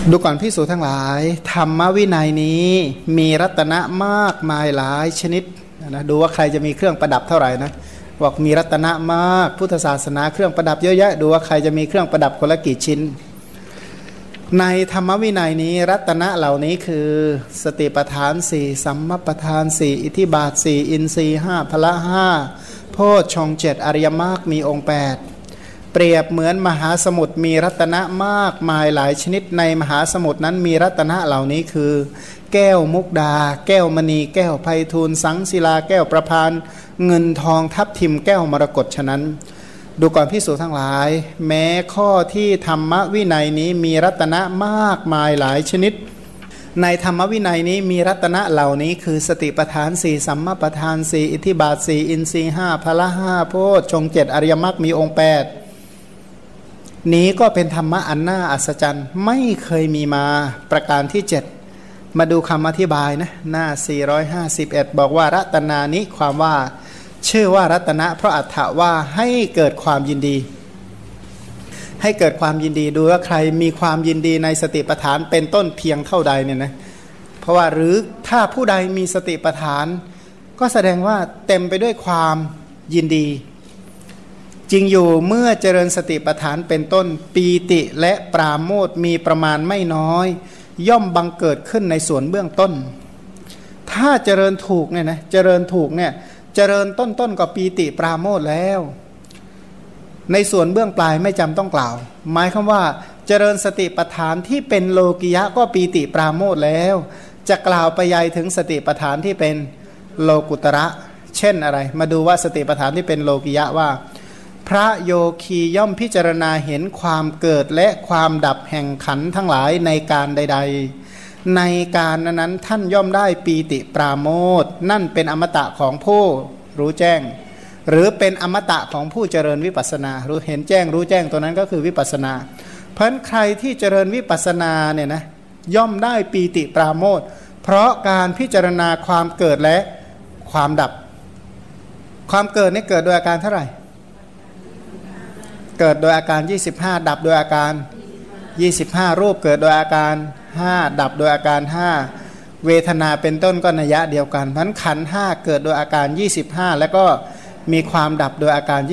ดูก่อนภิกษุทั้งหลายธรรมวินัยนี้มีรัตนะมากมายหลายชนิดนะดูว่าใครจะมีเครื่องประดับเท่าไหร่นะบอกมีรัตนะมากพุทธศาสนาเครื่องประดับเยอะแยะดูว่าใครจะมีเครื่องประดับคนละกี่ชิ้นในธรรมวินัยนี้รัตนะเหล่านี้คือสติปัฏฐานสี่สัมมัปปทานสี่อิทธิบาทสี่อินทรีย์ห้าพละห้าโพชฌงค์เจ็ดอริยมรรคมีองค์8เปรียบเหมือนมหาสมุทรมีรัตนะมากมายหลายชนิดในมหาสมุทรนั้นมีรัตนะเหล่านี้คือแก้วมุกดาแก้วมณีแก้วไพฑูรย์สังศิลาแก้วประพานเงินทองทับทิมแก้วมรกตฉะนั้นดูก่อนภิกษุทั้งหลายแม้ข้อที่ธรรมวินัยนี้มีรัตนะมากมายหลายชนิดในธรรมวินัยนี้มีรัตนะเหล่านี้คือสติปัฏฐานสี่สัมมาปัฏฐานสี่อิทธิบาทสี่อินทรีย์ห้าพละห้าโพชฌงค์เจ็ดอริยมรรคมีองค์8นี้ก็เป็นธรรมะอันน่าอัศจรรย์ไม่เคยมีมาประการที่7มาดูคำอธิบายนะหน้า451บอกว่ารัตนานิความว่าชื่อว่ารัตนะเพราะอัฏฐว่าให้เกิดความยินดีให้เกิดความยินดีดูว่าใครมีความยินดีในสติปัฏฐานเป็นต้นเพียงเท่าใดเนี่ยนะเพราะว่าหรือถ้าผู้ใดมีสติปัฏฐานก็แสดงว่าเต็มไปด้วยความยินดีจริงอยู่เมื่อเจริญสติปัฏฐานเป็นต้นปีติและปราโมทย์มีประมาณไม่น้อยย่อมบังเกิดขึ้นในส่วนเบื้องต้นถ้าเจริญถูกเนี่ยนะเจริญถูกเนี่ยเจริญต้นก็ปีติปราโมทย์แล้วในส่วนเบื้องปลายไม่จำต้องกล่าวหมายความว่าเจริญสติปัฏฐานที่เป็นโลกิยะก็ปีติปราโมทย์แล้วจะกล่าวไปยัยถึงสติปัฏฐานที่เป็นโลกุตระเช่นอะไรมาดูว่าสติปัฏฐานที่เป็นโลกิยะว่าพระโยคีย่อมพิจารณาเห็นความเกิดและความดับแห่งขันธ์ทั้งหลายในการใดๆในการนั้นท่านย่อมได้ปีติปราโมทย์นั่นเป็นอมตะของผู้รู้แจ้งหรือเป็นอมตะของผู้เจริญวิปัสสนารู้เห็นแจ้งรู้แจ้งตัวนั้นก็คือวิปัสสนาเพราะใครที่เจริญวิปัสสนาเนี่ยนะย่อมได้ปีติปราโมทย์เพราะการพิจารณาความเกิดและความดับความเกิดนี่เกิดโดยอาการเท่าไหร่เกิดโดยอาการ25ดับโดยอาการ25รูปเกิดโดยอาการ5ดับโดยอาการ5เวทนาเป็นต้นก็นัยยะเดียวกันเพราะฉะนั้นขันธ์5เกิดโดยอาการ25แล้วก็มีความดับโดยอาการ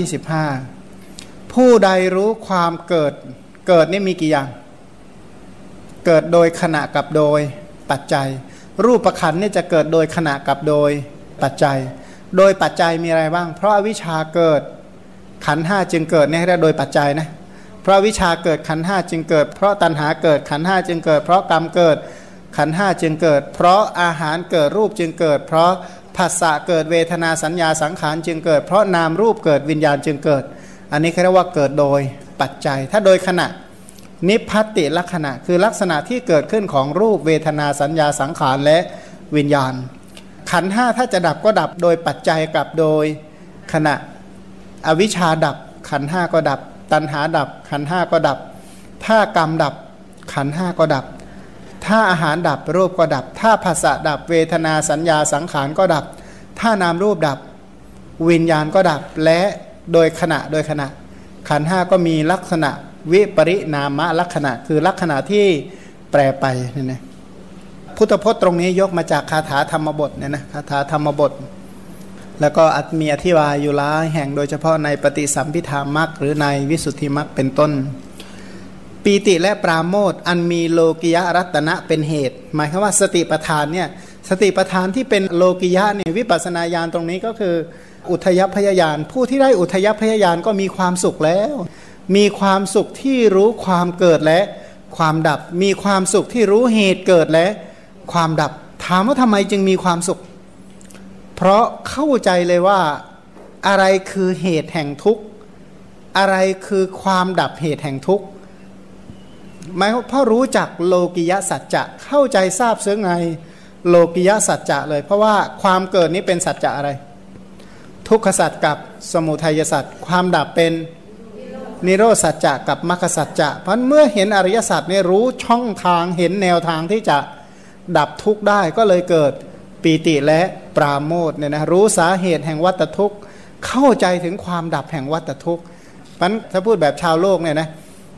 25ผู้ใดรู้ความเกิดนี่มีกี่อย่างเกิดโดยขณะกับโดยปัจจัยรูปขันธ์นี่จะเกิดโดยขณะกับโดยปัจจัยโดยปัจจัยมีอะไรบ้างเพราะอวิชชาเกิดขันธ์5จึงเกิดเนี่ยเรียกโดยปัจจัยนะเพราะวิชาเกิดขันธ์5จึงเกิดเพราะตัณหาเกิดขันธ์5จึงเกิดเพราะกรรมเกิดขันธ์5จึงเกิดเพราะอาหารเกิดรูปจึงเกิดเพราะผัสสะเกิดเวทนาสัญญาสังขารจึงเกิดเพราะนามรูปเกิดวิญญาณจึงเกิดอันนี้เรียกว่าเกิดโดยปัจจัยถ้าโดยขณะนิพพัตติลักษณะคือลักษณะที่เกิดขึ้นของรูปเวทนาสัญญาสังขารและวิญญาณขันธ์5ถ้าจะดับก็ดับโดยปัจจัยกับโดยขณะอวิชชาดับขันธ์5ก็ดับตัณหาดับขันธ์5ก็ดับถ้ากรรมดับขันธ์5ก็ดับถ้าอาหารดับรูปก็ดับถ้าผัสสะดับเวทนาสัญญาสังขารก็ดับถ้านามรูปดับวิญญาณก็ดับและโดยขณะขันธ์5ก็มีลักษณะวิปริณามลักษณะคือลักษณะที่แปรไปนี่นะพุทธพจน์ตรงนี้ยกมาจากคาถาธรรมบทเนี่ยนะคาถาธรรมบทแล้วก็มีอธิบายอยู่หลายแห่งโดยเฉพาะในปฏิสัมภิธามรรคหรือในวิสุทธิมรรคเป็นต้นปีติและปราโมทย์อันมีโลกิยะรัตนะเป็นเหตุหมายความว่าสติปัฏฐานเนี่ยสติปัฏฐานที่เป็นโลกิยะเนี่ยวิปัสสนาญาณตรงนี้ก็คืออุทยพยญาณผู้ที่ได้อุทยพยญาณก็มีความสุขแล้วมีความสุขที่รู้ความเกิดและความดับมีความสุขที่รู้เหตุเกิดและความดับถามว่าทำไมจึงมีความสุขเพราะเข้าใจเลยว่าอะไรคือเหตุแห่งทุกข์อะไรคือความดับเหตุแห่งทุกข์หมายเพราะรู้จักโลกิยสัจจะเข้าใจทราบซึ้งในโลกิยสัจจะเลยเพราะว่าความเกิดนี้เป็นสัจจะอะไรทุกขสัจกับสมุทัยสัจความดับเป็นนิโรธสัจจะกับมรรคสัจจะเพราะเมื่อเห็นอริยสัจเนี่ยรู้ช่องทางเห็นแนวทางที่จะดับทุกข์ได้ก็เลยเกิดปีติและปราโมทย์เนี่ยนะรู้สาเหตุแห่งวัฏทุกข์เข้าใจถึงความดับแห่งวัฏทุกข์เพราะถ้าพูดแบบชาวโลกเนี่ยนะ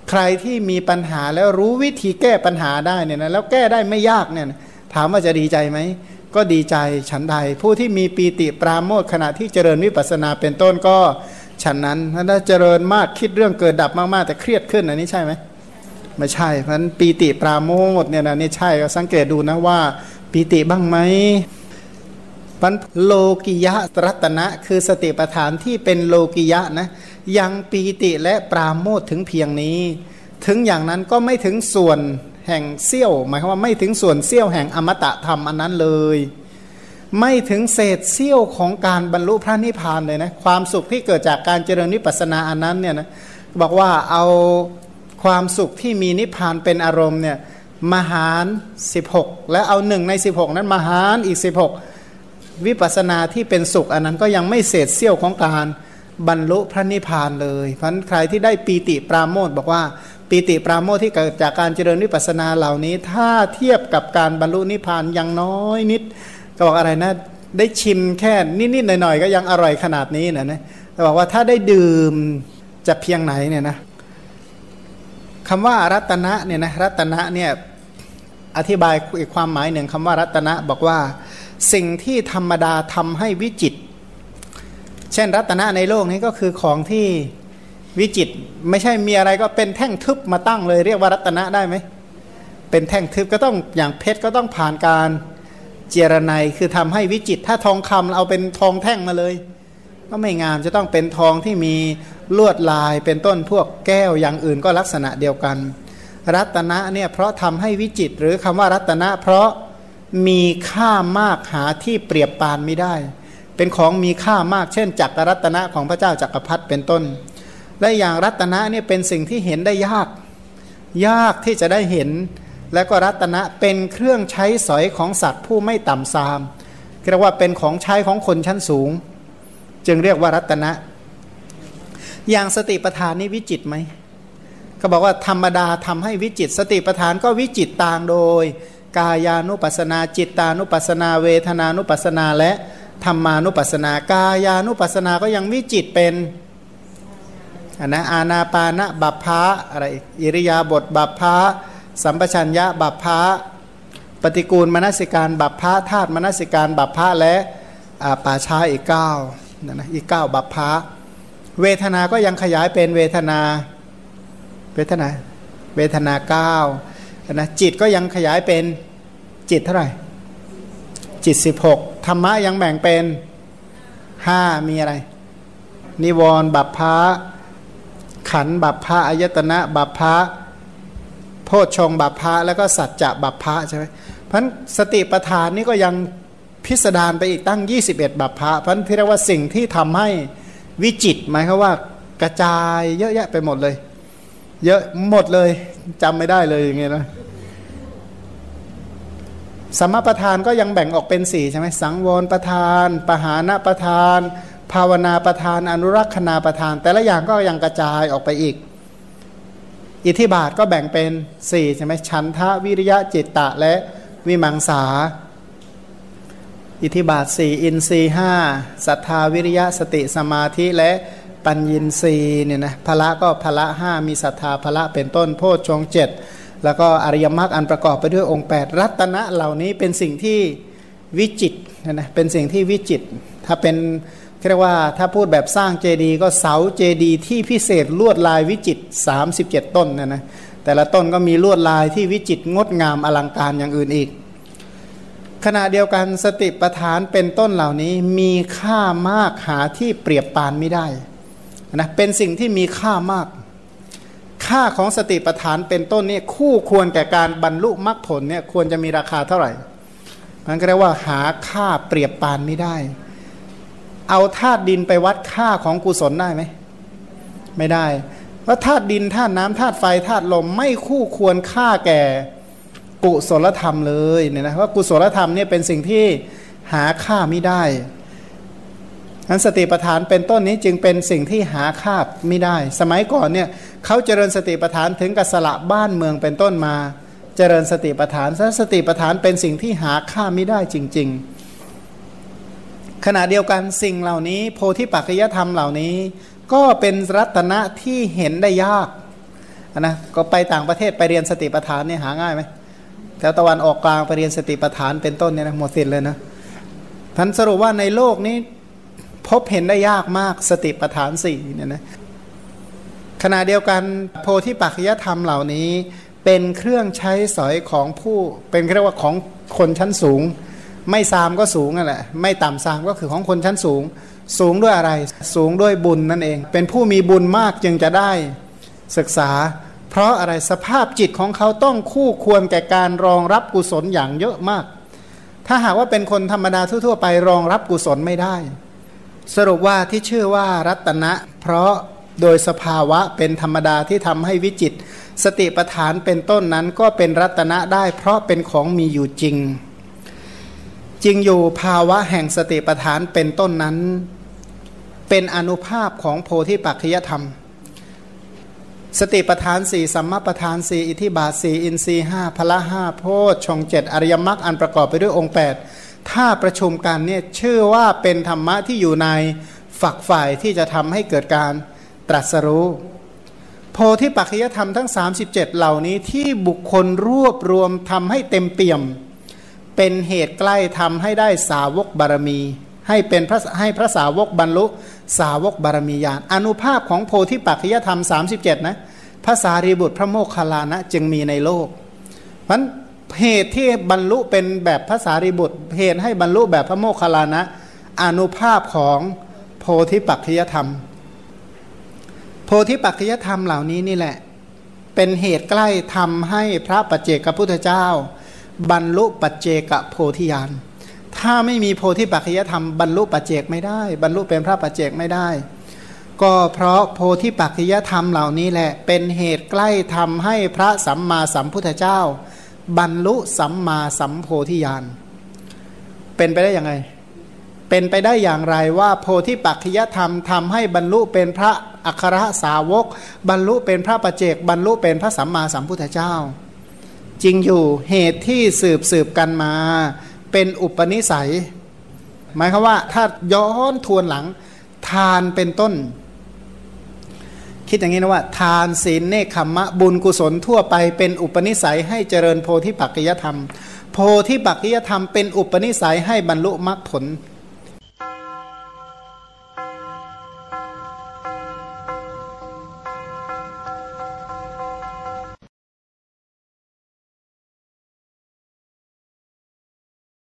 ใครที่มีปัญหาแล้วรู้วิธีแก้ปัญหาได้เนี่ยนะแล้วแก้ได้ไม่ยากเนี่ยถามว่าจะดีใจไหมก็ดีใจฉันใดผู้ที่มีปีติปราโมทย์ขณะที่เจริญวิปัสสนาเป็นต้นก็ฉันนั้นถ้าเจริญมากคิดเรื่องเกิดดับมากๆแต่เครียดขึ้นอันนี้ใช่ไหมไม่ใช่เพราะฉะนั้นปีติปราโมทย์เนี่ยนะนี่ใช่ก็สังเกตดูนะว่าปีติบ้างไหมโลกิยะรัตนะคือสติปัฏฐานที่เป็นโลกิยะนะยังปีติและปราโมทย์ถึงเพียงนี้ถึงอย่างนั้นก็ไม่ถึงส่วนแห่งเสี้ยวหมายความว่าไม่ถึงส่วนเสี้ยวแห่งอมตะธรรมอันนั้นเลยไม่ถึงเศษเสี้ยวของการบรรลุพระนิพพานเลยนะความสุขที่เกิดจากการเจริญวิปัสสนาอันนั้นเนี่ยนะบอกว่าเอาความสุขที่มีนิพพานเป็นอารมณ์เนี่ยมหาร16แล้วเอา1ใน16นั้นมหารอีก16วิปัสสนาที่เป็นสุขอันนั้นก็ยังไม่เศษเสี้ยวของการบรรลุพระนิพพานเลยเพราะฉะนั้นใครที่ได้ปีติปราโมทย์บอกว่าปีติปราโมทย์ที่เกิดจากการเจริญวิปัสสนาเหล่านี้ถ้าเทียบกับการบรรลุนิพพานยังน้อยนิดก็บอกอะไรนะได้ชิมแค่นิดๆหน่อยๆก็ยังอร่อยขนาดนี้นะแต่บอกว่าถ้าได้ดื่มจะเพียงไหนเนี่ยนะคำว่ารัตนะเนี่ยนะรัตนะเนี่ยอธิบายอีกความหมายหนึ่งคำว่ารัตนะบอกว่าสิ่งที่ธรรมดาทำให้วิจิตรเช่นรัตนะในโลกนี้ก็คือของที่วิจิตรไม่ใช่มีอะไรก็เป็นแท่งทึบมาตั้งเลยเรียกว่ารัตนะได้ไหมเป็นแท่งทึบก็ต้องอย่างเพชรก็ต้องผ่านการเจรไนคือทำให้วิจิตรถ้าทองคำเอาเป็นทองแท่งมาเลยก็ไม่งามจะต้องเป็นทองที่มีลวดลายเป็นต้นพวกแก้วอย่างอื่นก็ลักษณะเดียวกันรัตนะเนี่ยเพราะทำให้วิจิตรหรือคำว่ารัตนะเพราะมีค่ามากหาที่เปรียบปานไม่ได้เป็นของมีค่ามากเช่นจักรรัตนะของพระเจ้าจักรพรรดิเป็นต้นและอย่างรัตนะเนี่ยเป็นสิ่งที่เห็นได้ยากที่จะได้เห็นและก็รัตนะเป็นเครื่องใช้สอยของสัตว์ผู้ไม่ต่ำทรามเรียกว่าเป็นของใช้ของคนชั้นสูงจึงเรียกว่ารัตนะอย่างสติปัฏฐานนี้วิจิตรไหมก็บอกว่าธรรมดาทำให้วิจิตรสติปัฏฐานก็วิจิตรต่างโดยกายานุปัสสนาจิตตานุปัสสนาเวทนานุปัสสนาและธรรมานุปัสสนากายานุปัสสนาก็ยังวิจิตรเป็นอานาปานะบัพพะอะไรอิริยาบถบัพพะสัมปชัญญะบัพพะปฏิกูลมนสิการบัพพะธาตุมนสิการบัพพะและป่าช้าอีก9นะอีก9บัพพะเวทนาก็ยังขยายเป็นเวทนา9นะจิตก็ยังขยายเป็นจิตเท่าไหร่จิต16ธรรมะยังแบ่งเป็น5มีอะไรนิวรณ์บัพพะขันธ์บัพพะอายตนะบัพพะโพชฌงค์บัพพะแล้วก็สัจจะบัพพะใช่ไหมเพราะฉะนั้นสติปัฏฐานนี่ก็ยังพิสดารไปอีกตั้ง21บัพพะเพราะฉะนั้นที่เรียกว่าสิ่งที่ทำให้วิจิตรหมายความว่ากระจายเยอะแยะไปหมดเลยเยอะหมดเลยจำไม่ได้เลยอย่างเงี้ยนะสัมมาประธานก็ยังแบ่งออกเป็น4ใช่ไหมสังวรประธานปหานะประธานภาวนาประธานอนุรักษณาประธานแต่ละอย่างก็ยังกระจายออกไปอีกอิทธิบาทก็แบ่งเป็น4ใช่ไหมฉันทะวิริยะจิตตะและวิมังสาอิทธิบาท4อินทรีย์5ศรัทธาวิริยะสติสมาธิและปัญญินทรีย์เนี่ยนะพละก็พละ5มีศรัทธาพละเป็นต้นโพชฌงค์7แล้วก็อริยมรรคอันประกอบไปด้วยองค์8รัตนะเหล่านี้เป็นสิ่งที่วิจิตรนะเป็นสิ่งที่วิจิตรถ้าเป็นเรียกว่าถ้าพูดแบบสร้างเจดีย์ก็เสาเจดีย์ที่พิเศษลวดลายวิจิตร37ต้นนะแต่ละต้นก็มีลวดลายที่วิจิตรงดงามอลังการอย่างอื่นอีกขณะเดียวกันสติปัฏฐานเป็นต้นเหล่านี้มีค่ามากหาที่เปรียบปานไม่ได้นะเป็นสิ่งที่มีค่ามากค่าของสติปัฏฐานเป็นต้นนี่คู่ควรแก่การบรรลุมรรคผลเนี่ยควรจะมีราคาเท่าไหร่มันก็เรียกว่าหาค่าเปรียบปานไม่ได้เอาธาตุดินไปวัดค่าของกุศลได้ไหมไม่ได้ว่าธาตุดินธาตุน้ำธาตุไฟธาตุลมไม่คู่ควรค่าแก่กุศลธรรมเลยเนี่ยนะว่ากุศลธรรมเนี่ยเป็นสิ่งที่หาค่าไม่ได้นั้นสติปัฏฐานเป็นต้นนี้จึงเป็นสิ่งที่หาค่าไม่ได้สมัยก่อนเนี่ยเขาเจริญสติปัฏฐานถึงกับสละบ้านเมืองเป็นต้นมาเจริญสติปัฏฐานสติปัฏฐานเป็นสิ่งที่หาค่าไม่ได้จริงๆขณะเดียวกันสิ่งเหล่านี้โพธิปัจจยธรรมเหล่านี้ก็เป็นรัตนะที่เห็นได้ยากนะก็ไปต่างประเทศไปเรียนสติปัฏฐานเนี่ยหาง่ายไหมแถวตะวันออกกลางไปเรียนสติปัฏฐานเป็นต้นเนี่ยนะหมดสิ้นเลยนะท่านสรุปว่าในโลกนี้พบเห็นได้ยากมากสติปัฏฐานสี่เนี่ยนะขณะเดียวกันโพธิปัจจยธรรมเหล่านี้เป็นเครื่องใช้สอยของผู้เป็นเรียกว่าของคนชั้นสูงไม่ซามก็สูงนั่นแหละไม่ต่ำซามก็คือของคนชั้นสูงสูงด้วยอะไรสูงด้วยบุญนั่นเองเป็นผู้มีบุญมากจึงจะได้ศึกษาเพราะอะไรสภาพจิตของเขาต้องคู่ควรแก่การรองรับกุศลอย่างเยอะมากถ้าหากว่าเป็นคนธรรมดาทั่วๆไปรองรับกุศลไม่ได้สรุปว่าที่ชื่อว่ารัตนะเพราะโดยสภาวะเป็นธรรมดาที่ทำให้วิจิตรสติปัฏฐานเป็นต้นนั้นก็เป็นรัตนะได้เพราะเป็นของมีอยู่จริงจริงอยู่ภาวะแห่งสติปัฏฐานเป็นต้นนั้นเป็นอานุภาพของโพธิปัจจยธรรมสติปัฏฐานสี่สัมมาปัฏฐานสี่อิทธิบาทสี่อินทรีย์ห้าพละห้าโพชฌงค์เจ็ดอริยมรรคอันประกอบไปด้วยองค์8ถ้าประชุมกันเนี่ยชื่อว่าเป็นธรรมะที่อยู่ในฝักฝ่ายที่จะทำให้เกิดการตรัสรู้โพธิปัจจยธรรมทั้ง37เหล่านี้ที่บุคคลรวบรวมทำให้เต็มเปี่ยมเป็นเหตุใกล้ทำให้ได้สาวกบารมีให้พระสาวกบรรลุสาวกบารมีญาณอานุภาพของโพธิปัจจยธรรม37นะพระสารีบุตรพระโมคคัลลานะจึงมีในโลกเพราะเหตุที่บรรลุเป็นแบบพระสารีบุตรเหตุให้บรรลุแบบพระโมคคัลลานะอานุภาพของโพธิปัจจยธรรมโพธิปัจจยธรรมเหล่านี้นี่แหละเป็นเหตุใกล้ทำให้พระปัจเจกพุทธเจ้าบรรลุปัจเจกโพธิญาณถ้าไม่มีโพธิปัจจยธรรมบรรลุปัจเจกไม่ได้บรรลุเป็นพระปัจเจกไม่ได้ก็เพราะโพธิปัจจยธรรมเหล่านี้แหละเป็นเหตุใกล้ทำให้พระสัมมาสัมพุทธเจ้าบรรลุสัมมาสัมโพธิญาณเป็นไปได้ยังไงเป็นไปได้อย่างไรว่าโพธิปัจจยธรรมทำให้บรรลุเป็นพระอัครสาวกบรรลุเป็นพระปัจเจกบรรลุเป็นพระสัมมาสัมพุทธเจ้าจริงอยู่เหตุที่สืบกันมาเป็นอุปนิสัยหมายความว่าถ้าย้อนทวนหลังทานเป็นต้นคิดอย่างนี้นะว่าทานศีลเนคขมะบุญกุศลทั่วไปเป็นอุปนิสัยให้เจริญโพธิปัจจยธรรมโพธิปัจจยธรรมเป็นอุปนิสัยให้บรรลุมรรคผล